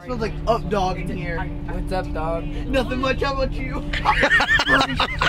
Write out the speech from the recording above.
Smells like up dog in here. What's up, dog? Nothing much. How about you?